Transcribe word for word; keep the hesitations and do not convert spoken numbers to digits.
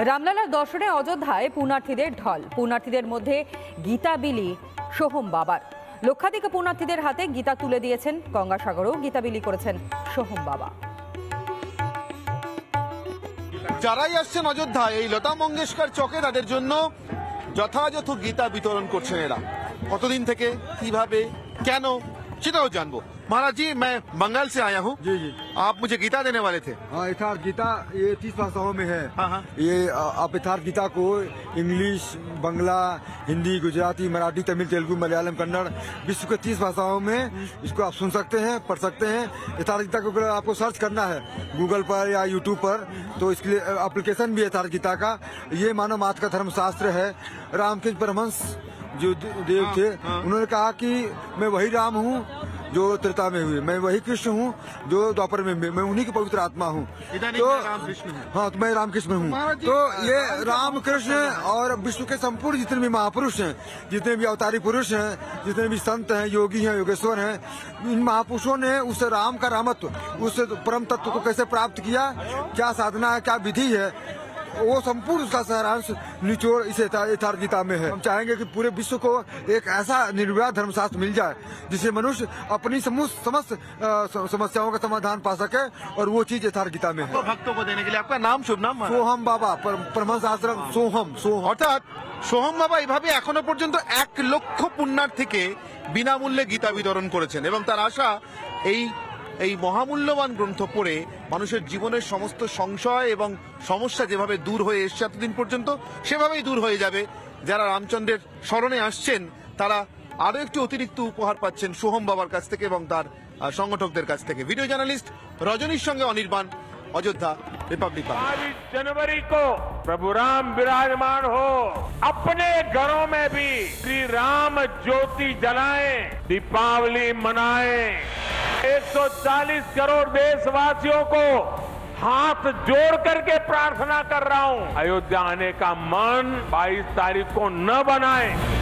রামলালার দর্শনে অযোধ্যায় পুণ্যার্থীদের ঢল। পুণ্যার্থীদের মধ্যে গীতা বিলি সোহম বাবার। লক্ষাধিক পুণ্যার্থীদের হাতে গীতা তুলে দিয়েছেন। গঙ্গাসাগরেও গীতা বিলি করেছেন সোহম বাবা। যারাই আসছেন অযোধ্যায় এই লতা মঙ্গেশকর চকে তাদের জন্য যথাযথ গীতা বিতরণ করছেন এরা। কতদিন থেকে, কিভাবে, কেন, সেটাও জানবো। महाराज जी, मैं बंगाल से आया हूँ। जी जी। आप मुझे गीता देने वाले थे। हाँ, यथार्थ गीता ये तीस भाषाओं में है। हाँ हाँ। ये आप यथार्थ गीता को इंग्लिश, बंगला, हिंदी, गुजराती, मराठी, तमिल, तेलुगु, मलयालम, कन्नड़, विश्व के तीस भाषाओं में इसको आप सुन सकते हैं, पढ़ सकते हैं। यथार्थ गीता को अगर आपको सर्च करना है गूगल पर या यूट्यूब पर तो इसके लिए एप्लीकेशन भी है यथार्थ गीता का। ये मानव मात्र का धर्मशास्त्र है। रामकृष्ण परमहंस जो देव थे, उन्होंने कहा कि मैं वही राम हूँ जो त्रेता में हुए, मैं वही कृष्ण हूँ जो द्वापर में, मैं उन्हीं की पवित्र आत्मा हूँ। तो रामकृष्ण हाँ, तो मैं रामकृष्ण हूँ। तो ये रामकृष्ण और विश्व के संपूर्ण जितने भी महापुरुष हैं, जितने भी अवतारी पुरुष हैं, जितने भी संत हैं, योगी हैं, योगेश्वर हैं, इन महापुरुषों ने उस राम का रामत्व, उस परम तत्व को कैसे प्राप्त किया, क्या साधना है, क्या विधि है, वो संपूर्ण उसका सारांश निचोड़ इस यथार्थ गीता में है। हम चाहेंगे कि पूरे विश्व को एक ऐसा निर्विवाद धर्मशास्त्र मिल जाए जिससे मनुष्य अपनी समस्त समस्याओं का समाधान पा सके, और वो चीज यथार्थ गीता में है। भक्तों को देने के लिए आपका नाम, शुभ नाम? सोहम बाबा, परमहंस आश्रम सोहम। सोहम অর্থাৎ সোহম বাবা এভাবে এখনো পর্যন্ত এক লক্ষ পুণ্যার্থীকে বিনামূল্যে গীতা বিতরণ করেছেন এবং তার আশা এই এই মহামূল্যবান গ্রন্থ পড়ে মানুষের জীবনের সমস্ত সংশয় এবং সমস্যা যেভাবে দূর হয়ে এসছে এতদিন পর্যন্ত সেভাবেই দূর হয়ে যাবে। যারা রামচন্দ্রের স্মরণে আসছেন তারা আরো একটি অতিরিক্ত উপহার পাচ্ছেন সোহম বাবার কাছ থেকে এবং তার সংগঠকদের কাছ থেকে। ভিডিও জার্নালিস্ট রজনীর সঙ্গে অনির্বাণ, অযোধ্যা, रिपब्लिक। बाईस जनवरी को प्रभु राम विराजमान हो, अपने घरों में भी श्री राम ज्योति जलाएं, दीपावली मनाएं। एक सौ चालीस करोड़ देशवासियों को हाथ जोड़ करके प्रार्थना कर रहा हूं, अयोध्या आने का मन बाईस तारीख को न बनाएं।